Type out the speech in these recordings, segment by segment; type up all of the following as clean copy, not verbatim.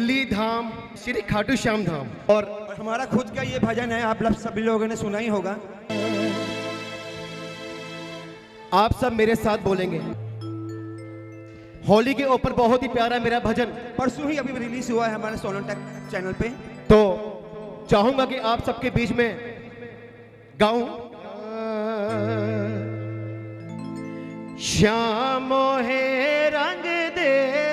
दिल्ली धाम, श्री खाटू श्याम धाम। और हमारा खुद का ये भजन है, आप सभी लोगों ने सुना ही होगा। आप सब मेरे साथ बोलेंगे। होली के ऊपर बहुत ही प्यारा मेरा भजन परसों ही अभी रिलीज हुआ है हमारे सोलोटेक चैनल पे, तो चाहूंगा कि आप सबके बीच में गाऊं। श्याम है रंग दे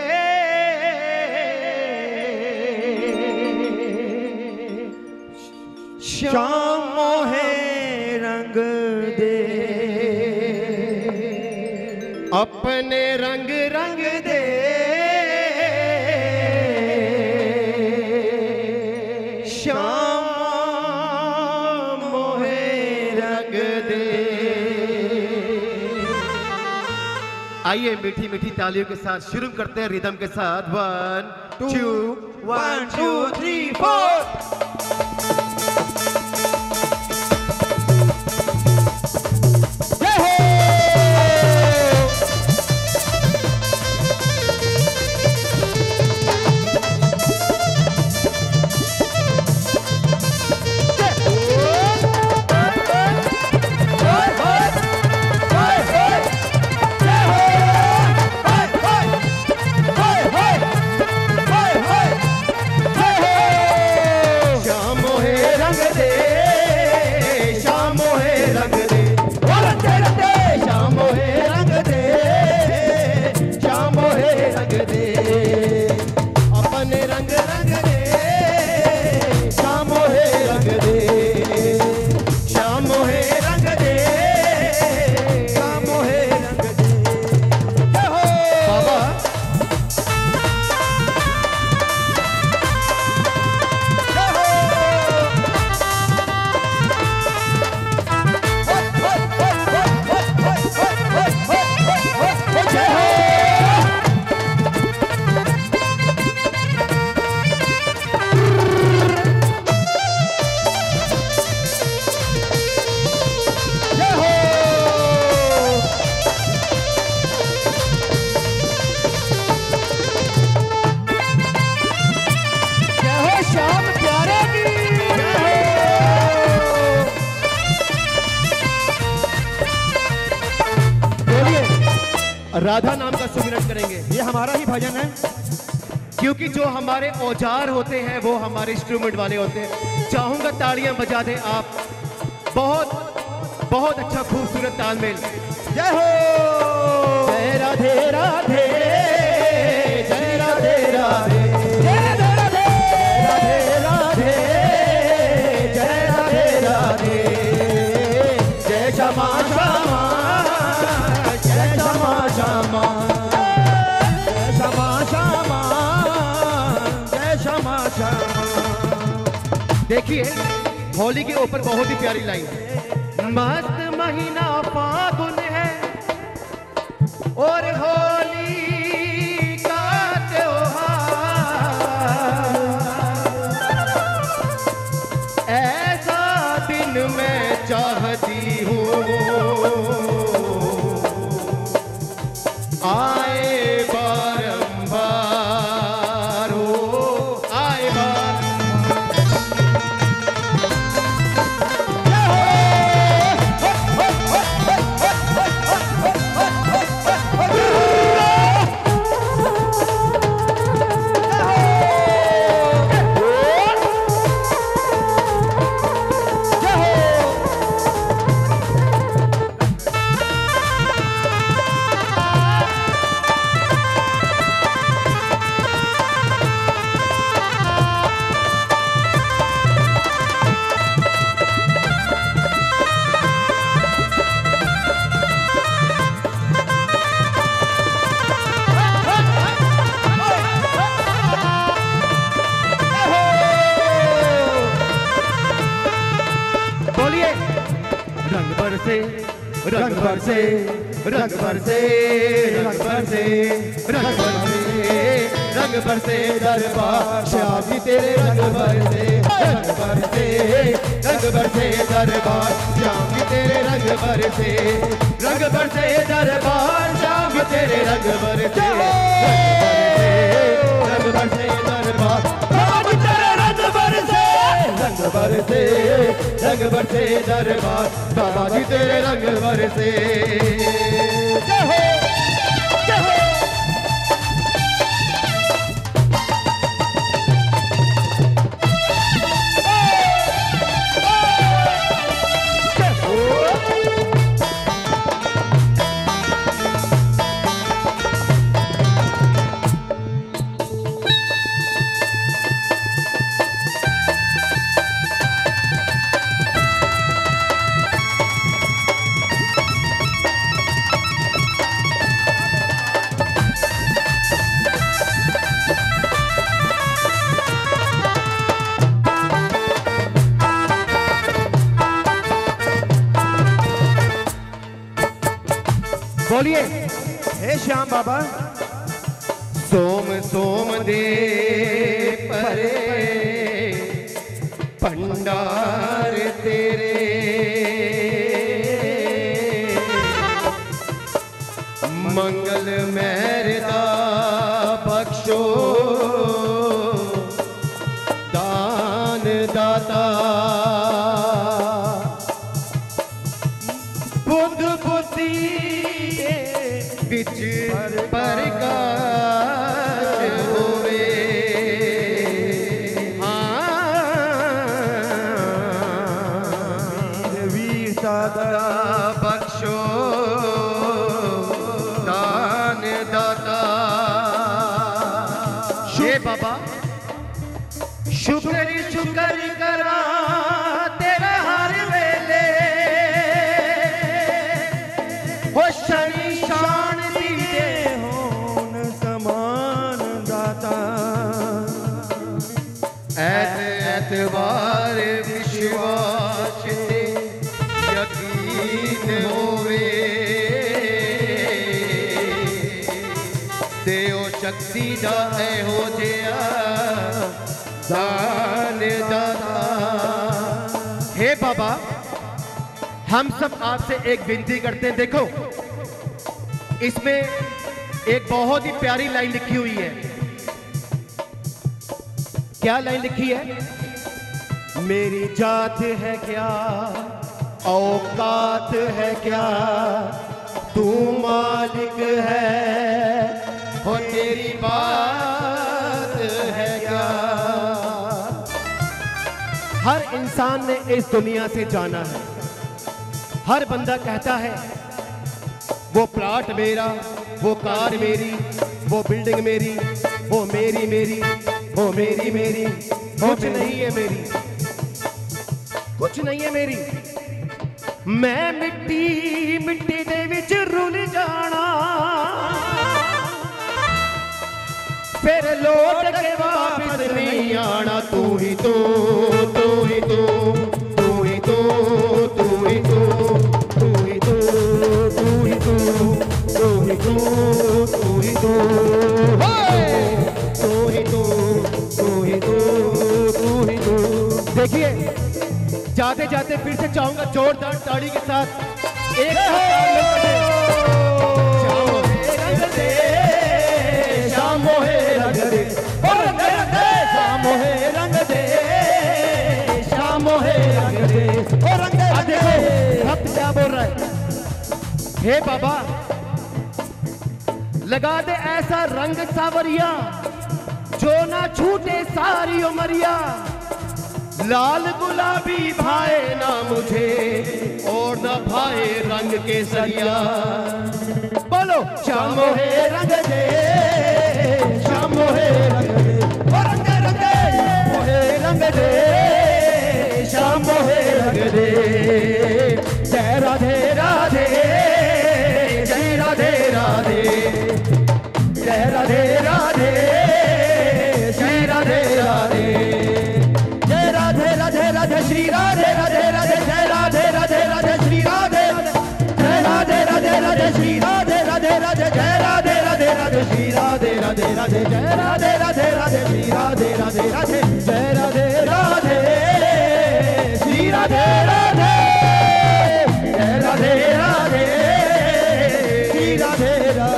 श्याम है रंग दे, अपने रंग रंग दे, श्याम है रंग दे। आइए मीठी मीठी तालियों के साथ शुरू करते हैं रिदम के साथ। 1 2 1 2 3 4। राधा नाम का सुमिरन करेंगे। ये हमारा ही भजन है, क्योंकि जो हमारे औजार होते हैं वो हमारे इंस्ट्रूमेंट वाले होते हैं। चाहूंगा तालियां बजा दें आप। बहुत बहुत अच्छा खूबसूरत तालमेल। जय हो, जय राधे राधे, जय राधे राधे, जय राधे राधे, जय राधे राधे, जय श्यामा श्यामा, जय श्यामा श्यामा, जय श्यामा श्यामा, जय श्यामा श्यामा। देखिए होली के ऊपर बहुत ही प्यारी लाइन है। मस्त महीना फागुन है और होली का त्योहार, ऐसा दिन मैं चाहती हूँ आए बारंबार, हो आए रंग बरसे, रंग बरसे, रंग बरसे, रंग बरसे, रंग बरसे दरबार श्याम जी तेरे रंग बरसे, रंग बरसे, रंग बरसे दरबार श्याम जी तेरे रंग बरसे, रंग बरसे दरबार श्याम जी तेरे रंग बरसे, रंग बरसे दरबार रंग बरसे दरबार बाबा जी तेरे रंग बरसे। जय हो जय हो। बोलिए हे श्याम बाबा। सोम सोम दे परे भंडार तेरे मंगल मेहरदा बख्शो दान दाता बुद्ध बुद्धि बिच प्रकाश होवे। वीर दादा बख्शो दान दाता। हे बाबा शुक्र शुक्र करा तेरा हर वेले हो शनि शान दीदे होन समान दाता। एतबार विश्वास ते यकीन होवे ते ओ शक्ति दा हो जिया दान दाता। हे बाबा हम सब आपसे एक विनती करते हैं। देखो इसमें एक बहुत ही प्यारी लाइन लिखी हुई है। क्या लाइन लिखी है? मेरी जात है क्या औकात है क्या तू मालिक है हो तेरी बात है क्या। हर इंसान ने इस दुनिया से जाना है। हर बंदा कहता है वो प्लाट मेरा, वो कार मेरी, वो बिल्डिंग मेरी, वो मेरी मेरी, वो मेरी मेरी। कुछ नहीं है मेरी, कुछ नहीं है मेरी। मैं मिट्टी मिट्टी दे विच रुल जाना फिर लौट के वापस नहीं आना। तू ही तो तू ही तो तू ही तो तू ही तो तू ही तो तू ही तो तू ही तो तू ही तो तू ही तो तू ही तो तू ही तो। देखिए जाते जाते फिर से चाहूंगा जोरदार ताड़ी के साथ एक शाम मोहे रंग दे रंग दे शाम मोहे रंग दे शाम मोहे रंग दे और रंग दे। देखो भक्त क्या बोल रहा है? हे बाबा लगा दे ऐसा रंग सावरिया जो ना छूटे सारी उमरिया। लाल गुलाबी भाए ना मुझे और ना भाए रंग केसरिया। बोलो श्याम मोहे रंग दे श्याम मोहे रंग दे और रंग दे मोहे रंग दे श्याम मोहे रंग दे। जय राधे राधे जय राधे राधे जय राधे राधे जय राधे राधे जय राधे राधे राधे श्री राधे राधे राधे जय राधे राधे राधे श्री राधे जय राधे राधे राधे श्री राधे राधे राधे जय राधे राधे राधे श्री राधे राधे राधे जय राधे राधे राधे श्री राधे राधे राधे जय राधे राधे श्री राधे राधे जय राधे राधे श्री राधे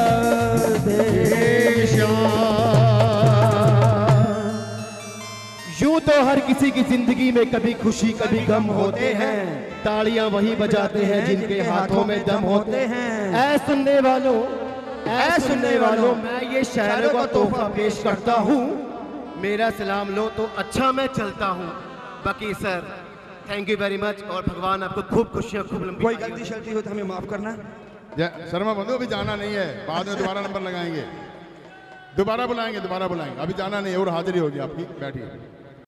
राधे। यूं तो हर किसी की जिंदगी में कभी खुशी कभी गम होते हैं, तालियां वही बजाते हैं जिनके हाथों में दम होते हैं। ऐ सुनने वालों मैं ये शायरों का तोहफा पेश करता हूँ, मेरा सलाम लो तो अच्छा मैं चलता हूँ। बाकी sir thank you very much और भगवान आपको खूब खुशियाँ खूब लंबी। कोई गलती शलती हो तो हमें माफ करना। शर्मा बंधु अभी जाना नहीं है, बाद में दोबारा नंबर लगाएंगे, दोबारा बुलाएंगे, अभी जाना नहीं है और हाजिरी होगी आपकी। बैठिए।